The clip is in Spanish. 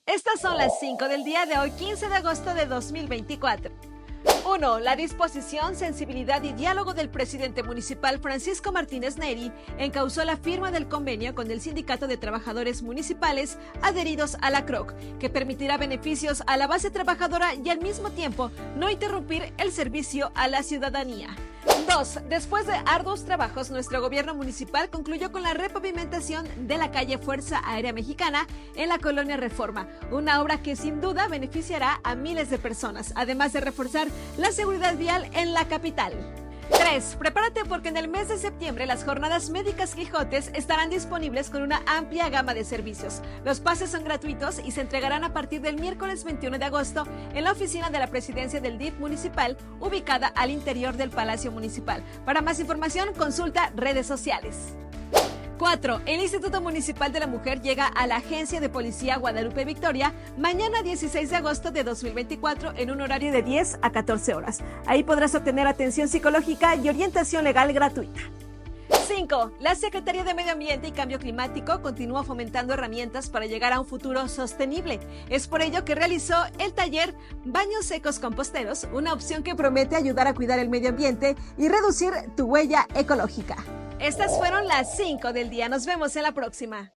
Estas son las 5 del día de hoy, 15 de agosto de 2024. 1. La disposición, sensibilidad y diálogo del presidente municipal Francisco Martínez Neri encauzó la firma del convenio con el Sindicato de Trabajadores Municipales adheridos a la CROC, que permitirá beneficios a la base trabajadora y al mismo tiempo no interrumpir el servicio a la ciudadanía. 2. Después de arduos trabajos, nuestro gobierno municipal concluyó con la repavimentación de la calle Fuerza Aérea Mexicana en la colonia Reforma, una obra que sin duda beneficiará a miles de personas, además de reforzar la seguridad vial en la capital. 3. Prepárate porque en el mes de septiembre las jornadas médicas Quijotes estarán disponibles con una amplia gama de servicios. Los pases son gratuitos y se entregarán a partir del miércoles 21 de agosto en la oficina de la presidencia del DIF municipal, ubicada al interior del Palacio Municipal. Para más información, consulta redes sociales. 4. El Instituto Municipal de la Mujer llega a la Agencia de Policía Guadalupe Victoria mañana 16 de agosto de 2024 en un horario de 10 a 14 horas. Ahí podrás obtener atención psicológica y orientación legal gratuita. 5. La Secretaría de Medio Ambiente y Cambio Climático continúa fomentando herramientas para llegar a un futuro sostenible. Es por ello que realizó el taller Baños Secos Composteros, una opción que promete ayudar a cuidar el medio ambiente y reducir tu huella ecológica. Estas fueron las 5 del día. Nos vemos en la próxima.